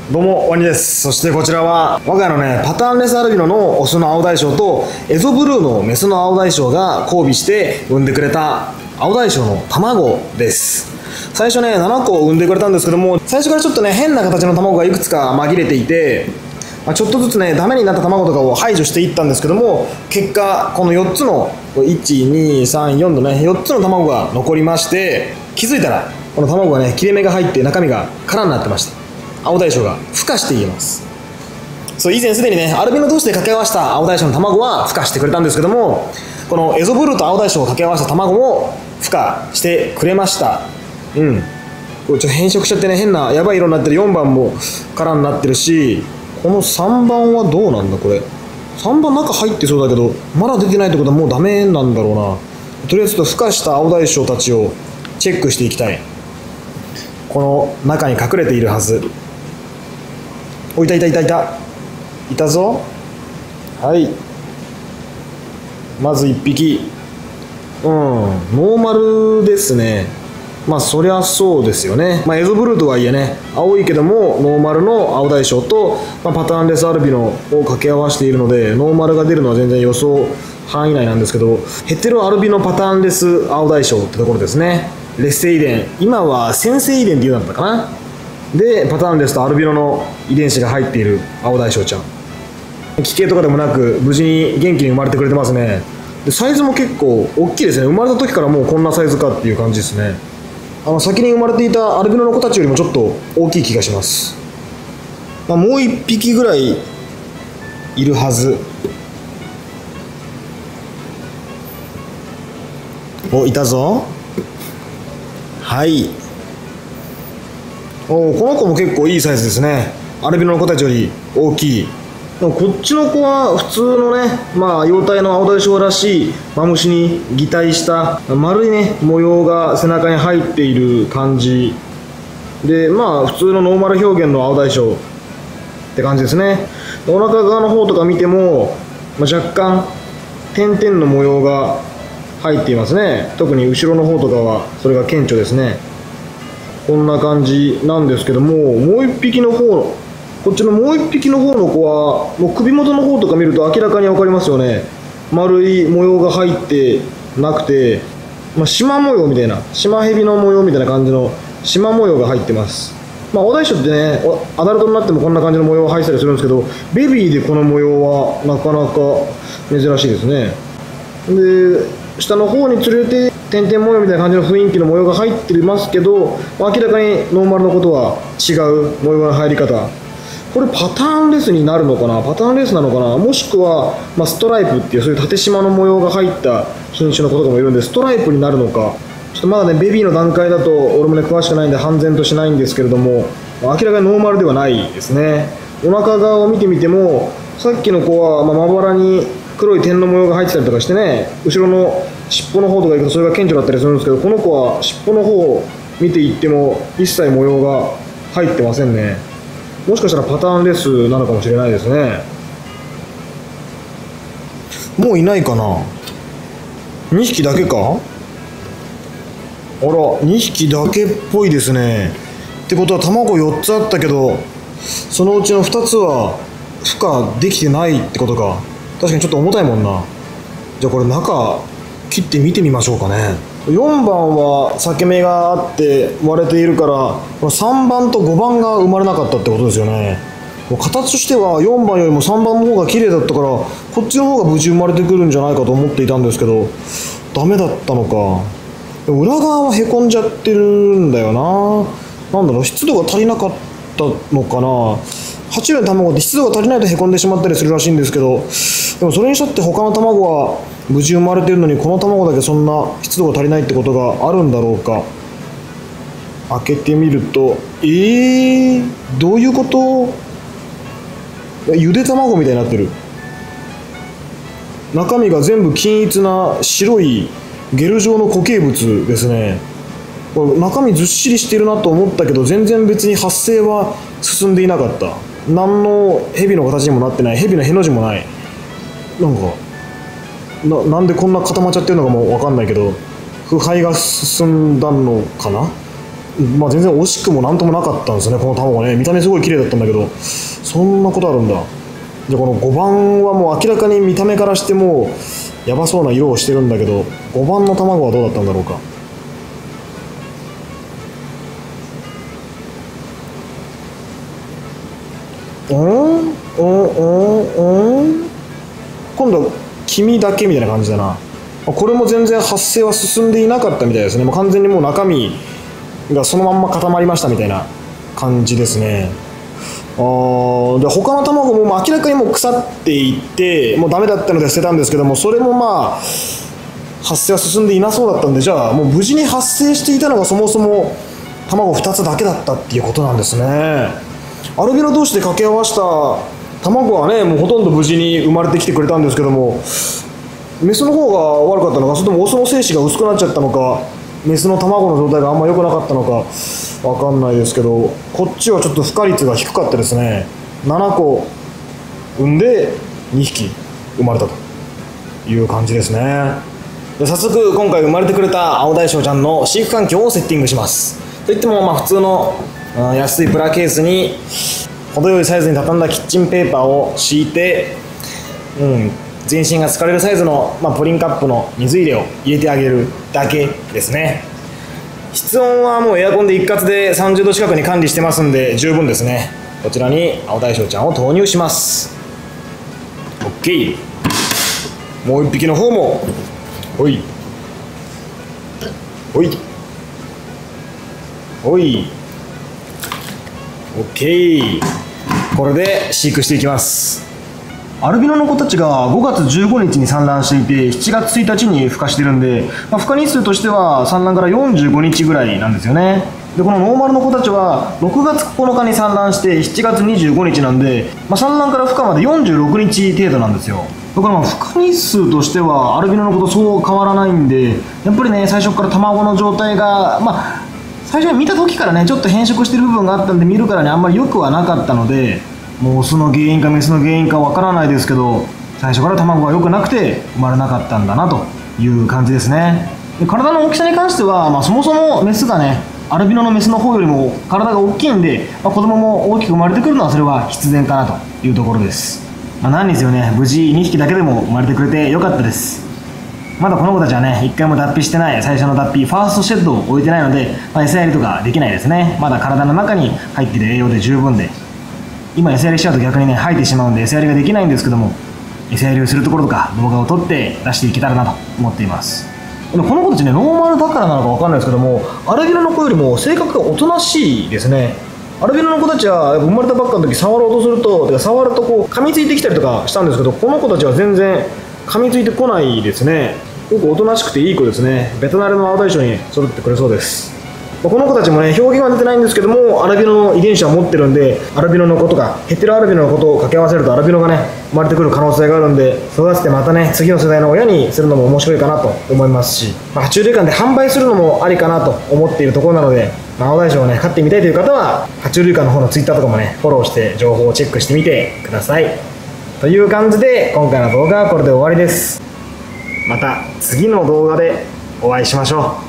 どうもワニです。そしてこちらは我が家のねパターンレスアルビノのオスの青大将とエゾブルーのメスの青大将が交尾して産んでくれた青大将の卵です。最初ね7個産んでくれたんですけども、最初からちょっとね変な形の卵がいくつか紛れていて、ちょっとずつねダメになった卵とかを排除していったんですけども、結果この4つの123のね4つの卵が残りまして、気づいたらこの卵がね切れ目が入って中身が空になってました。青大将が孵化しています。そう、以前すでにねアルビノ同士で掛け合わせた青大将の卵は孵化してくれたんですけども、このエゾブルーと青大将を掛け合わせた卵も孵化してくれました。これ変色しちゃってね変なやばい色になってる4番も空になってるし、この3番はどうなんだ。これ3番中入ってそうだけどまだ出てないってことはもうダメなんだろうな。とりあえずちょっと孵化した青大将たちをチェックしていきたい。この中に隠れているはず。お、いたいたぞ。はい、まず1匹。ノーマルですね。そりゃそうですよね。エゾブルーとはいえね青いけどもノーマルの青大将と、パターンレスアルビノを掛け合わせているので、ノーマルが出るのは全然予想範囲内なんですけど、ヘテロアルビノパターンレス青大将ってところですね。劣勢遺伝、今は先制遺伝っていうのだったかな。でパターンレスとアルビノの遺伝子が入っている青大将ちゃん、奇形とかでもなく無事に元気に生まれてくれてますね。でサイズも結構大きいですね。生まれた時からもうこんなサイズかっていう感じですね。先に生まれていたアルビノの子たちよりもちょっと大きい気がします。もう1匹ぐらいいるはず。お、いたぞ。はい。この子も結構いいサイズですね。アルビノの子たちより大きい。でもこっちの子は普通のね、幼体の青大将らしいマムシに擬態した丸いね模様が背中に入っている感じで、普通のノーマル表現の青大将って感じですね。お腹側の方とか見ても、若干点々の模様が入っていますね。特に後ろの方とかはそれが顕著ですね。こんな感じなんですけども、もう一匹の方、こっちのもう一匹の方の子はもう首元の方とか見ると明らかに分かりますよね。丸い模様が入ってなくて、縞模様みたいな、縞蛇の模様みたいな感じの縞模様が入ってます。青大将ってねアダルトになってもこんな感じの模様が入ったりするんですけど、ベビーでこの模様はなかなか珍しいですね。で下の方につれて点々模様みたいな感じの雰囲気の模様が入ってますけど、明らかにノーマルのことは違う模様の入り方。これパターンレスになるのかな、パターンレスなのかな、もしくは、ストライプっていうそういう縦縞の模様が入った品種の子とかもいるんで、ストライプになるのかちょっとまだねベビーの段階だと俺もね詳しくないんで判然としないんですけれども、明らかにノーマルではないですね。お腹側を見てみてもさっきの子はまばらに黒い点の模様が入ってたりとかしてね、後ろの尻尾の方とか行くとそれが顕著だったりするんですけど、この子は尻尾の方を見ていっても一切模様が入ってませんね。もしかしたらパターンレスなのかもしれないですね。もういないかな。2匹だけか。あら、2匹だけっぽいですね。ってことは卵4つあったけどそのうちの2つは孵化できてないってことか。確かにちょっと重たいもんな。じゃあこれ中切って見てみましょうかね。4番は裂け目があって割れているから、この3番と5番が生まれなかったってことですよね。形としては4番よりも3番の方が綺麗だったから、こっちの方が無事生まれてくるんじゃないかと思っていたんですけど、ダメだったのか。でも裏側はへこんじゃってるんだよな。なんだろう、湿度が足りなかったのかな。爬虫類の卵って湿度が足りないとへこんでしまったりするらしいんですけど、でもそれにしたって他の卵は無事生まれてるのに、この卵だけそんな湿度が足りないってことがあるんだろうか。開けてみるとどういうこと。ゆで卵みたいになってる。中身が全部均一な白いゲル状の固形物ですね。これ中身ずっしりしてるなと思ったけど、全然別に発生は進んでいなかった。何の蛇の形にもなってない。蛇のへの字もない。なんでこんな固まっちゃってるのかも分かんないけど、腐敗が進んだのかな。 まあ、全然惜しくもなんともなかったんですよね、この卵ね。見た目すごい綺麗だったんだけど、そんなことあるんだ。でこの5番はもう明らかに見た目からしてもやばそうな色をしてるんだけど、5番の卵はどうだったんだろうか。今度は黄身だけみたいな感じだな。これも全然発生は進んでいなかったみたいですね。もう完全にもう中身がそのまんま固まりましたみたいな感じですね。で他の卵も明らかにもう腐っていってもうダメだったので捨てたんですけども、それもまあ発生は進んでいなそうだったんで、じゃあもう無事に発生していたのがそもそも卵2つだけだったっていうことなんですね。アルビノ同士で掛け合わせた卵はね、もうほとんど無事に生まれてきてくれたんですけども、メスの方が悪かったのか、それともオスの精子が薄くなっちゃったのか、メスの卵の状態があんま良くなかったのか分かんないですけど、こっちはちょっと孵化率が低かったですね。7個産んで2匹生まれたという感じですね。で早速今回生まれてくれた青大将ちゃんの飼育環境をセッティングします。といっても普通の安いプラケースに程よいサイズに畳んだキッチンペーパーを敷いて、全身が疲れるサイズの、プリンカップの水入れを入れてあげるだけですね。室温はもうエアコンで一括で30度近くに管理してますんで十分ですね。こちらに青大将ちゃんを投入します。 OK。 もう一匹の方もおいおいおい OK。 これで飼育していきます。アルビノの子たちが5月15日に産卵していて7月1日に孵化してるんで、孵化日数としては産卵から45日ぐらいなんですよね。でこのノーマルの子たちは6月9日に産卵して7月25日なんで、産卵から孵化まで46日程度なんですよ。だから孵化日数としてはアルビノの子とそう変わらないんで、やっぱりね最初から卵の状態が最初に見た時からねちょっと変色してる部分があったんで、見るからねあんまり良くはなかったので、もうオスの原因かメスの原因かわからないですけど、最初から卵が良くなくて生まれなかったんだなという感じですね。で体の大きさに関しては、そもそもメスがねアルビノのメスの方よりも体が大きいんで、子供も大きく生まれてくるのはそれは必然かなというところです。何にせよね無事2匹だけでも生まれてくれてよかったです。まだこの子たちはね1回も脱皮してない、最初の脱皮ファーストシェッドを置いてないので、餌やりとかできないですね。まだ体の中に入っている栄養で十分で、今餌やりしちゃうと逆にね吐いてしまうんで餌やりができないんですけども、餌やりをするところとか動画を撮って出していけたらなと思っています。でもこの子たちねノーマルだからなのか分かんないですけども、アルビノの子よりも性格がおとなしいですね。アルビノの子たちは生まれたばっかの時触ろうとすると触ると噛みついてきたりとかしたんですけど、この子たちは全然噛みついてこないですね。よくおとなしくていい子ですね。ベトナムの青大将に育ってくれそうです。この子たちもね表現は出てないんですけども、アルビノの遺伝子は持ってるんで、アルビノの子とかヘテロアルビノの子と掛け合わせるとアルビノがね生まれてくる可能性があるんで、育ててまたね次の世代の親にするのも面白いかなと思いますし、爬虫類館で販売するのもありかなと思っているところなので、青大将をね飼ってみたいという方は爬虫類館の方のツイッターとかもねフォローして情報をチェックしてみてください。という感じで今回の動画はこれで終わりです。また次の動画でお会いしましょう。